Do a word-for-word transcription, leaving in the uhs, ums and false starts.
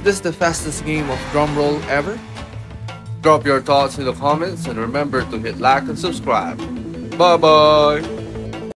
this the fastest game of drumroll ever? Drop your thoughts in the comments and remember to hit like and subscribe. Bye bye!